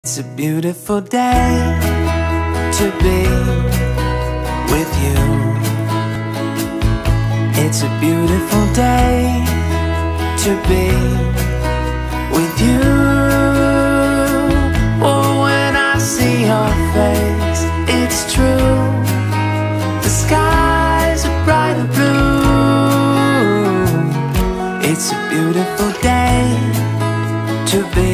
It's a beautiful day to be with you. It's a beautiful day to be with you. Oh, when I see your face, it's true. The skies are bright and blue. It's a beautiful day to be